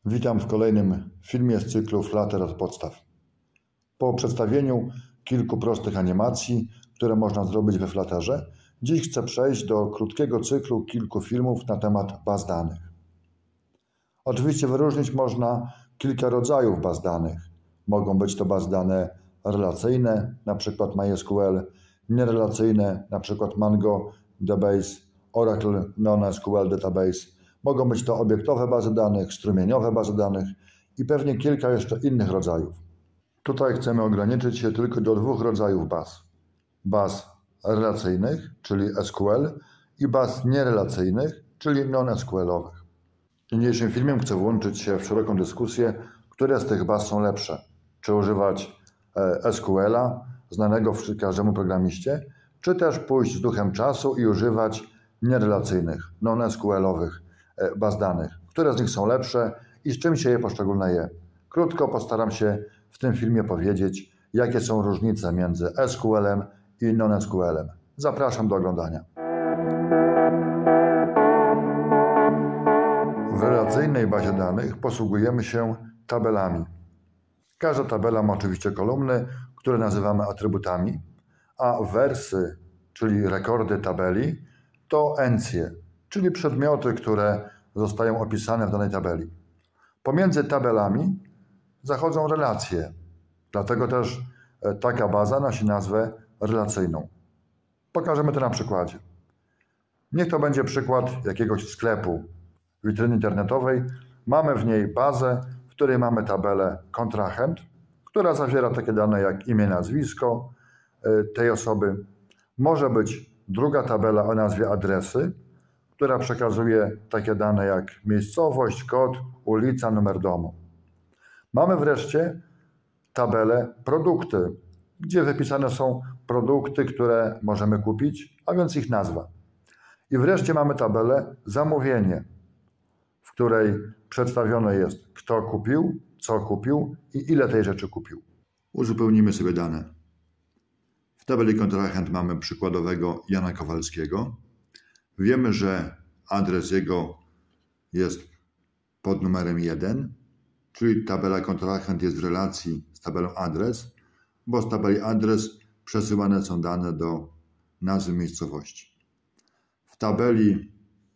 Witam w kolejnym filmie z cyklu Flutter od podstaw. Po przedstawieniu kilku prostych animacji, które można zrobić we Flutterze, dziś chcę przejść do krótkiego cyklu kilku filmów na temat baz danych. Oczywiście wyróżnić można kilka rodzajów baz danych. Mogą być to bazy dane relacyjne, np. MySQL, nierelacyjne, np. MongoDB, Oracle NoSQL Database. Mogą być to obiektowe bazy danych, strumieniowe bazy danych i pewnie kilka jeszcze innych rodzajów. Tutaj chcemy ograniczyć się tylko do dwóch rodzajów baz. Baz relacyjnych, czyli SQL, i baz nierelacyjnych, czyli non-SQL-owych. W niniejszym filmie chcę włączyć się w szeroką dyskusję, które z tych baz są lepsze. Czy używać SQL-a, znanego każdemu programiście, czy też pójść z duchem czasu i używać nierelacyjnych, non-SQL-owych baz danych. Które z nich są lepsze i z czym się je poszczególne je. Krótko postaram się w tym filmie powiedzieć, jakie są różnice między SQL-em i non-SQL-em. Zapraszam do oglądania. W relacyjnej bazie danych posługujemy się tabelami. Każda tabela ma oczywiście kolumny, które nazywamy atrybutami, a wersy, czyli rekordy tabeli, to encje, czyli przedmioty, które zostają opisane w danej tabeli. Pomiędzy tabelami zachodzą relacje, dlatego też taka baza nosi nazwę relacyjną. Pokażemy to na przykładzie. Niech to będzie przykład jakiegoś sklepu, witryny internetowej. Mamy w niej bazę, w której mamy tabelę kontrahent, która zawiera takie dane jak imię, nazwisko tej osoby. Może być druga tabela o nazwie adresy, która przekazuje takie dane jak miejscowość, kod, ulica, numer domu. Mamy wreszcie tabelę produkty, gdzie wypisane są produkty, które możemy kupić, a więc ich nazwa. I wreszcie mamy tabelę zamówienie, w której przedstawione jest, kto kupił, co kupił i ile tej rzeczy kupił. Uzupełnimy sobie dane. W tabeli kontrahent mamy przykładowego Jana Kowalskiego. Wiemy, że adres jego jest pod numerem 1, czyli tabela kontrahent jest w relacji z tabelą adres, bo z tabeli adres przesyłane są dane do nazwy miejscowości. W tabeli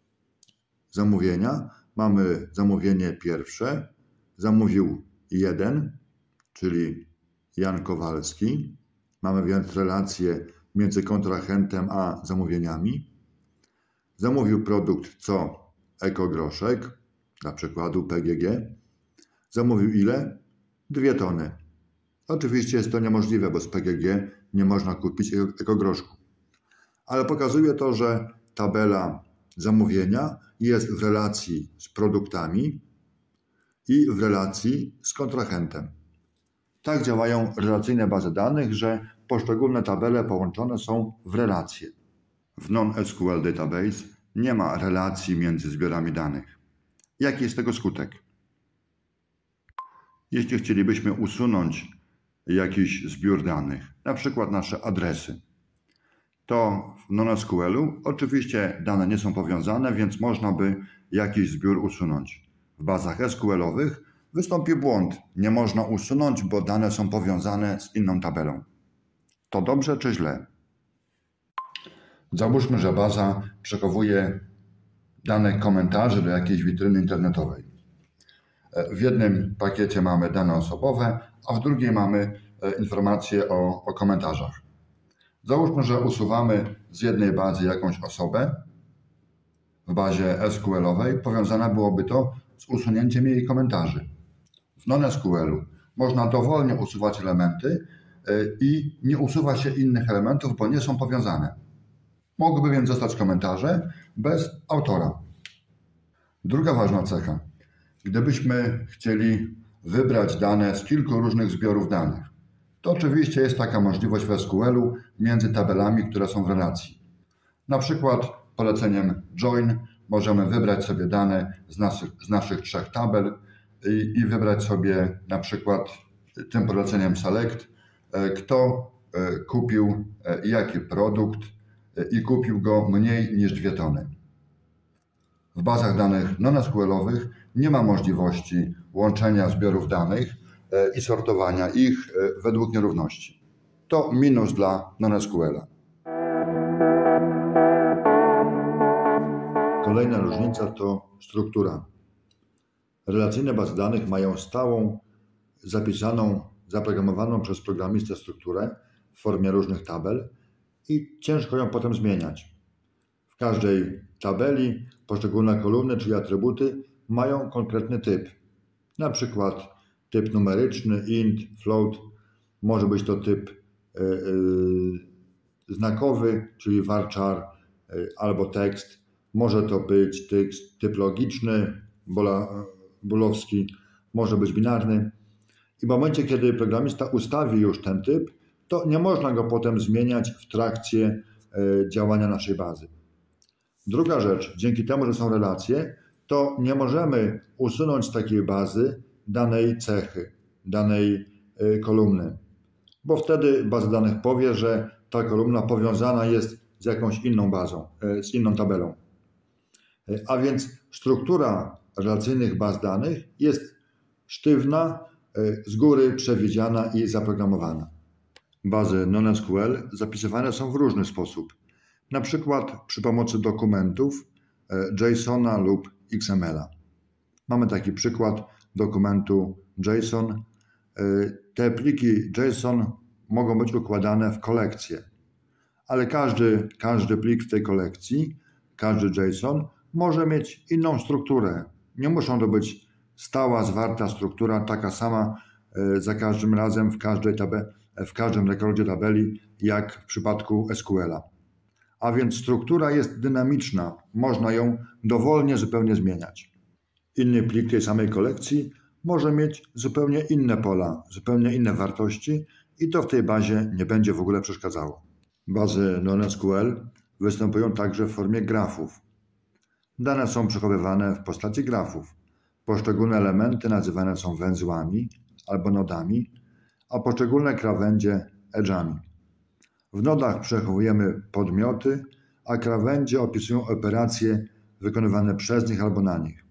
zamówienia mamy zamówienie pierwsze, zamówił 1, czyli Jan Kowalski. Mamy więc relację między kontrahentem a zamówieniami. Zamówił produkt co ekogroszek, dla przykładu PGG. Zamówił ile? 2 tony. Oczywiście jest to niemożliwe, bo z PGG nie można kupić ekogroszku. Ale pokazuje to, że tabela zamówienia jest w relacji z produktami i w relacji z kontrahentem. Tak działają relacyjne bazy danych, że poszczególne tabele połączone są w relacje. W non-SQL Database nie ma relacji między zbiorami danych. Jaki jest tego skutek? Jeśli chcielibyśmy usunąć jakiś zbiór danych, na przykład nasze adresy, to w non-SQL-u oczywiście dane nie są powiązane, więc można by jakiś zbiór usunąć. W bazach SQL-owych wystąpi błąd. Nie można usunąć, bo dane są powiązane z inną tabelą. To dobrze czy źle? Załóżmy, że baza przechowuje dane komentarzy do jakiejś witryny internetowej. W jednym pakiecie mamy dane osobowe, a w drugiej mamy informacje o komentarzach. Załóżmy, że usuwamy z jednej bazy jakąś osobę w bazie SQL-owej. Powiązane byłoby to z usunięciem jej komentarzy. W non-SQL-u można dowolnie usuwać elementy i nie usuwa się innych elementów, bo nie są powiązane. Mogłyby więc zostać komentarze bez autora. Druga ważna cecha. Gdybyśmy chcieli wybrać dane z kilku różnych zbiorów danych, to oczywiście jest taka możliwość w SQL-u między tabelami, które są w relacji. Na przykład poleceniem join możemy wybrać sobie dane z naszych 3 tabel i wybrać sobie na przykład tym poleceniem select, kto kupił jaki produkt i kupił go mniej niż 2 tony. W bazach danych non-SQL-owych nie ma możliwości łączenia zbiorów danych i sortowania ich według nierówności. To minus dla NoSQL-a. Kolejna różnica to struktura. Relacyjne bazy danych mają stałą, zapisaną, zaprogramowaną przez programistę strukturę w formie różnych tabel i ciężko ją potem zmieniać. W każdej tabeli poszczególne kolumny, czyli atrybuty, mają konkretny typ. Na przykład typ numeryczny, int, float, może być to typ znakowy, czyli varchar albo tekst, może to być typ logiczny, boolowski, może być binarny. I w momencie, kiedy programista ustawi już ten typ, to nie można go potem zmieniać w trakcie działania naszej bazy. Druga rzecz, dzięki temu, że są relacje, to nie możemy usunąć z takiej bazy danej cechy, danej kolumny, bo wtedy baza danych powie, że ta kolumna powiązana jest z jakąś inną bazą, z inną tabelą. A więc struktura relacyjnych baz danych jest sztywna, z góry przewidziana i zaprogramowana. Bazy NoSQL zapisywane są w różny sposób, na przykład przy pomocy dokumentów JSON-a lub XML-a. Mamy taki przykład dokumentu JSON. Te pliki JSON mogą być układane w kolekcje, ale każdy plik w tej kolekcji, każdy JSON może mieć inną strukturę. Nie muszą to być stała, zwarta struktura, taka sama za każdym razem w każdym rekordzie tabeli, jak w przypadku SQL-a. A więc struktura jest dynamiczna, można ją dowolnie zupełnie zmieniać. Inny plik tej samej kolekcji może mieć zupełnie inne pola, zupełnie inne wartości i to w tej bazie nie będzie w ogóle przeszkadzało. Bazy NoSQL występują także w formie grafów. Dane są przechowywane w postaci grafów. Poszczególne elementy nazywane są węzłami albo nodami, a poszczególne krawędzie edge'ami. W nodach przechowujemy podmioty, a krawędzie opisują operacje wykonywane przez nich albo na nich.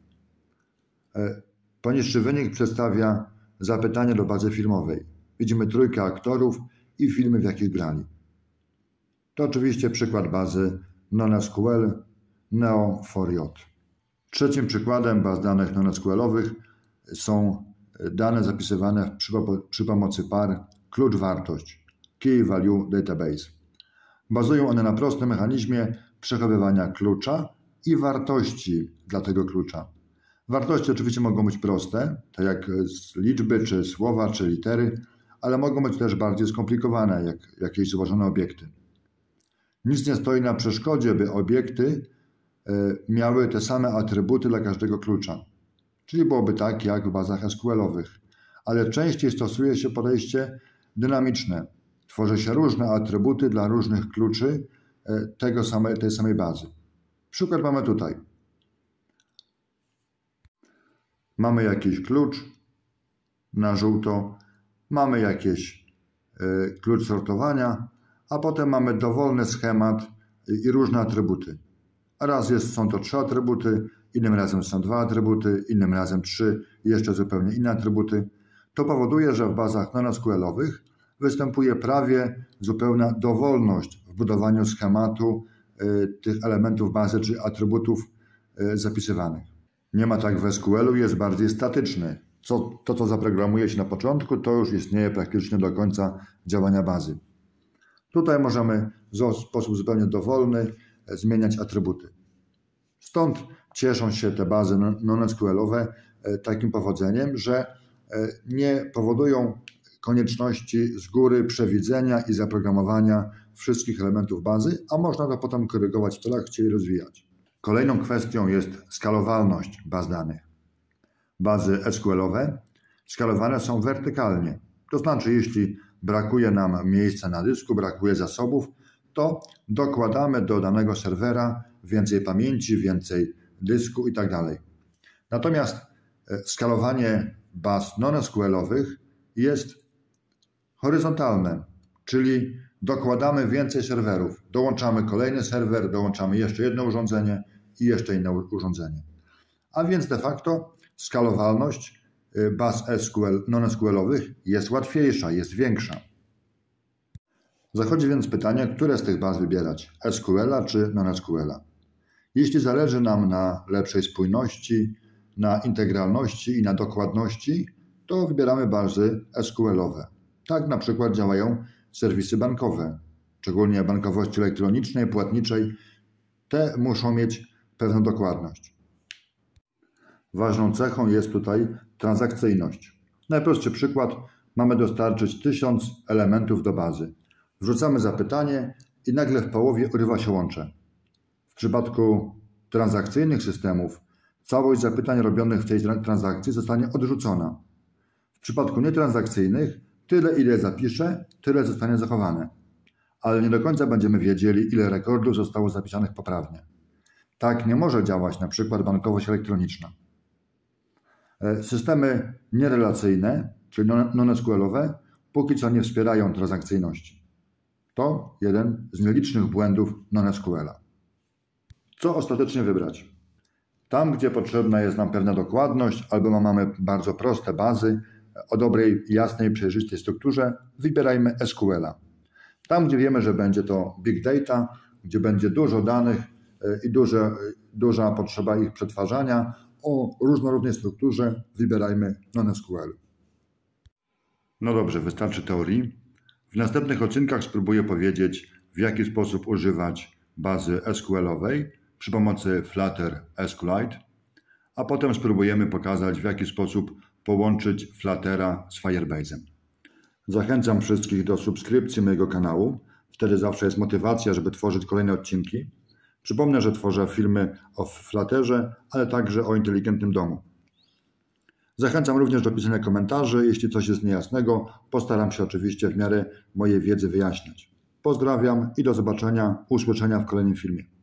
Poniższy wynik przedstawia zapytanie do bazy filmowej. Widzimy trójkę aktorów i filmy, w jakich grali. To oczywiście przykład bazy NoSQL Neo4j. Trzecim przykładem baz danych NoSQL-owych są dane zapisywane przy pomocy par klucz-wartość, Key Value Database. Bazują one na prostym mechanizmie przechowywania klucza i wartości dla tego klucza. Wartości oczywiście mogą być proste, tak jak liczby, czy słowa, czy litery, ale mogą być też bardziej skomplikowane, jak jakieś złożone obiekty. Nic nie stoi na przeszkodzie, by obiekty miały te same atrybuty dla każdego klucza. Czyli byłoby tak jak w bazach SQL-owych, ale częściej stosuje się podejście dynamiczne. Tworzy się różne atrybuty dla różnych kluczy tej samej bazy. Przykład mamy tutaj. Mamy jakiś klucz na żółto, mamy jakiś klucz sortowania, a potem mamy dowolny schemat i różne atrybuty. Raz są to 3 atrybuty, innym razem są 2 atrybuty, innym razem 3 i jeszcze zupełnie inne atrybuty. To powoduje, że w bazach NoSQL-owych występuje prawie zupełna dowolność w budowaniu schematu tych elementów bazy czy atrybutów zapisywanych. Nie ma tak w SQL-u, jest bardziej statyczny. To, co zaprogramuje się na początku, to już istnieje praktycznie do końca działania bazy. Tutaj możemy w sposób zupełnie dowolny zmieniać atrybuty. Stąd cieszą się te bazy NoSQL-owe takim powodzeniem, że nie powodują konieczności z góry przewidzenia i zaprogramowania wszystkich elementów bazy, a można to potem korygować w trakcie i rozwijać. Kolejną kwestią jest skalowalność baz danych. Bazy SQL-owe skalowane są wertykalnie. To znaczy, jeśli brakuje nam miejsca na dysku, brakuje zasobów, to dokładamy do danego serwera więcej pamięci, więcej dysku itd. Natomiast skalowanie baz NoSQL-owych jest horyzontalne, czyli dokładamy więcej serwerów. Dołączamy kolejny serwer, dołączamy jeszcze jedno urządzenie i jeszcze inne urządzenie. A więc de facto Skalowalność baz SQL non-SQL-owych jest łatwiejsza, jest większa. Zachodzi więc pytanie, które z tych baz wybierać, SQL-a czy non-SQL-a. Jeśli zależy nam na lepszej spójności, na integralności i na dokładności, to wybieramy bazy SQL-owe. Tak na przykład działają serwisy bankowe, szczególnie bankowości elektronicznej, płatniczej. Te muszą mieć pewną dokładność. Ważną cechą jest tutaj transakcyjność. Najprostszy przykład. Mamy dostarczyć 1000 elementów do bazy. Wrzucamy zapytanie i nagle w połowie urywa się łącze. W przypadku transakcyjnych systemów całość zapytań robionych w tej transakcji zostanie odrzucona. W przypadku nietransakcyjnych tyle, ile zapiszę, tyle zostanie zachowane. Ale nie do końca będziemy wiedzieli, ile rekordów zostało zapisanych poprawnie. Tak nie może działać na przykład bankowość elektroniczna. Systemy nierelacyjne, czyli non-SQL-owe, póki co nie wspierają transakcyjności. To jeden z nielicznych błędów non-SQL-a. Co ostatecznie wybrać? Tam, gdzie potrzebna jest nam pewna dokładność albo mamy bardzo proste bazy o dobrej, jasnej, przejrzystej strukturze, wybierajmy SQL-a. Tam, gdzie wiemy, że będzie to big data, gdzie będzie dużo danych i duża potrzeba ich przetwarzania o różnorodnej strukturze, wybierajmy non-SQL. No dobrze, wystarczy teorii. W następnych odcinkach spróbuję powiedzieć, w jaki sposób używać bazy SQL-owej przy pomocy Flutter SQLite, a potem spróbujemy pokazać, w jaki sposób połączyć Fluttera z Firebase'em. Zachęcam wszystkich do subskrypcji mojego kanału. Wtedy zawsze jest motywacja, żeby tworzyć kolejne odcinki. Przypomnę, że tworzę filmy o Flutterze, ale także o inteligentnym domu. Zachęcam również do pisania komentarzy. Jeśli coś jest niejasnego, postaram się oczywiście w miarę mojej wiedzy wyjaśniać. Pozdrawiam i do zobaczenia, usłyszenia w kolejnym filmie.